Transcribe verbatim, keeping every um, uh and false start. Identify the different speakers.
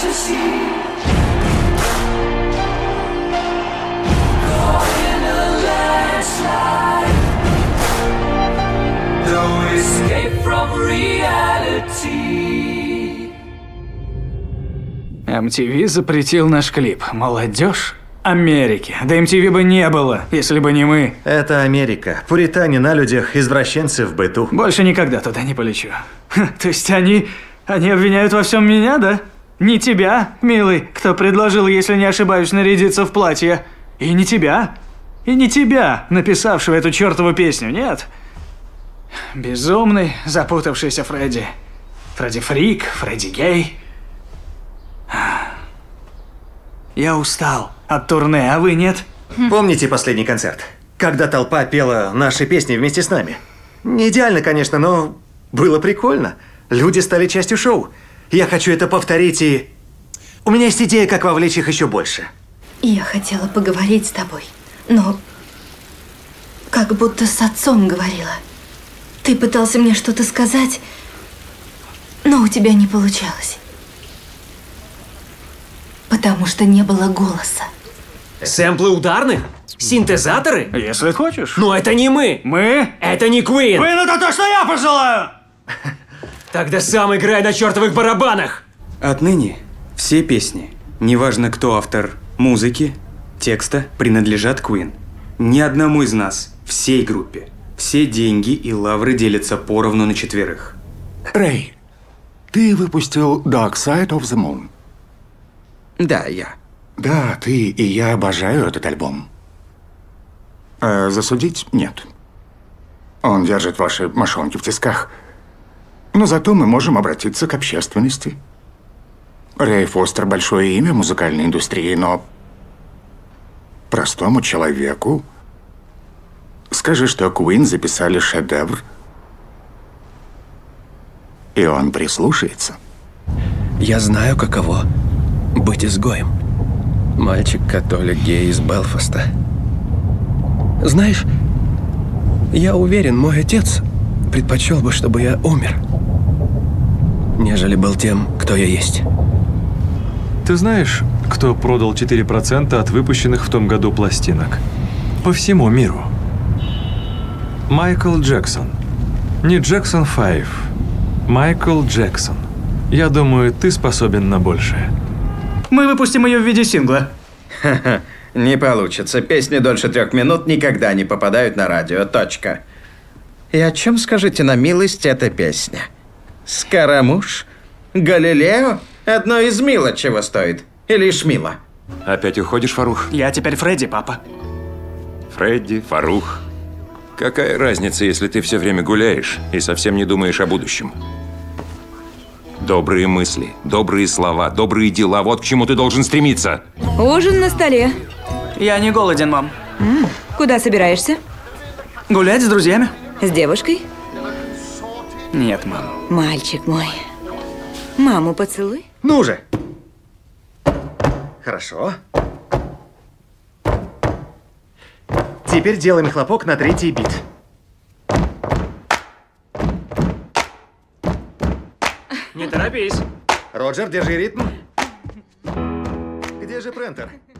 Speaker 1: эм ти ви запретил наш клип. Молодежь Америки. Да эм ти ви бы не было, если бы не мы.
Speaker 2: Это Америка. Пуритане на людях, извращенцы в быту.
Speaker 1: Больше никогда туда не полечу. Ха, то есть они... Они обвиняют во всем меня, да? Не тебя, милый, кто предложил, если не ошибаюсь, нарядиться в платье. И не тебя. И не тебя, написавшего эту чертову песню, нет. Безумный, запутавшийся Фредди. Фредди Фрик, Фредди Гей. Я устал от турне, а вы нет?
Speaker 2: Помните последний концерт? Когда толпа пела наши песни вместе с нами? Не идеально, конечно, но было прикольно. Люди стали частью шоу. Я хочу это повторить, и... У меня есть идея, как вовлечь их еще больше.
Speaker 3: Я хотела поговорить с тобой, но... Как будто с отцом говорила. Ты пытался мне что-то сказать, но у тебя не получалось. Потому что не было голоса.
Speaker 4: Сэмплы ударных? Синтезаторы?
Speaker 1: Если хочешь.
Speaker 4: Но это не мы!
Speaker 1: Мы?
Speaker 4: Это не Queen!
Speaker 1: Queen это то, что я пожелаю!
Speaker 4: Тогда сам играй на чертовых барабанах!
Speaker 5: Отныне все песни, неважно кто автор музыки, текста, принадлежат Queen. Ни одному из нас, всей группе. Все деньги и лавры делятся поровну на четверых.
Speaker 6: Рэй, ты выпустил Dark Side of the Moon.
Speaker 5: Да, я.
Speaker 6: Да, ты и я обожаю этот альбом. А засудить нет. Он держит ваши мошонки в тисках. Но зато мы можем обратиться к общественности. Рэй Фостер – большое имя в музыкальной индустрии, но простому человеку скажи, что Queen записали шедевр, и он прислушается.
Speaker 7: Я знаю, каково быть изгоем. Мальчик-католик гей из Белфаста. Знаешь, я уверен, мой отец предпочел бы, чтобы я умер, нежели был тем, кто я есть.
Speaker 8: Ты знаешь, кто продал четыре процента от выпущенных в том году пластинок? По всему миру. Майкл Джексон. Не Джексон пять. Майкл Джексон. Я думаю, ты способен на большее.
Speaker 1: Мы выпустим ее в виде сингла.
Speaker 9: Ха-ха, не получится. Песни дольше трех минут никогда не попадают на радио. Точка. И о чем, скажите на милость, эта песня? Скарамуш? Галилео? Одно из мило чего стоит. Или шмила?
Speaker 10: Опять уходишь, Фарух?
Speaker 1: Я теперь Фредди, папа.
Speaker 10: Фредди, Фарух. Какая разница, если ты все время гуляешь и совсем не думаешь о будущем? Добрые мысли, добрые слова, добрые дела – вот к чему ты должен стремиться.
Speaker 11: Ужин на столе.
Speaker 1: Я не голоден, мам.
Speaker 11: М-м. Куда собираешься?
Speaker 1: Гулять с друзьями.
Speaker 11: С девушкой?
Speaker 1: Нет, мам.
Speaker 11: Мальчик мой. Маму поцелуй.
Speaker 2: Ну же. Хорошо. Теперь делаем хлопок на третий бит.
Speaker 1: Не торопись.
Speaker 2: Роджер, держи ритм. Где же принтер?